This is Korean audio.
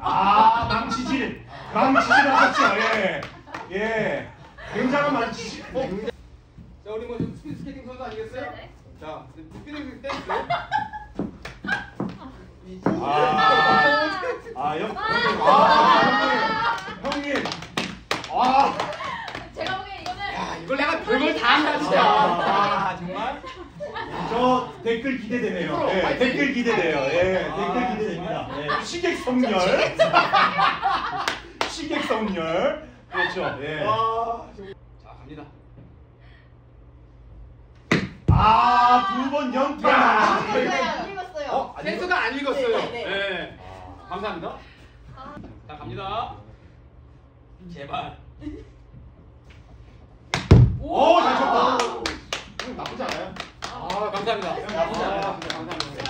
아, 망치질 하셨죠? 예. 예. 굉장한 망치질. 자, 우리 뭐 스피드 스케이팅 선수 아니겠어요? 네. 자, 스피드 댄스. 형님. 제가 보기엔 이거는 이걸 내가 별걸 다 한다 진짜. 정말. 저 댓글 기대되네요. 예, 댓글 기대돼요. 예, 댓글 기대됩니다. 예, 시객성렬. 시객성렬. 그렇죠. 예. 자, 갑니다. 두 번 연타. 안 읽었어요. 센서가 안 읽었어요. 네. 네. 감사합니다. 자, 갑니다. 제발. 오, 잘 쳤다. 나쁘지 않아요? 감사합니다. 나쁘지 않아요. 감사합니다.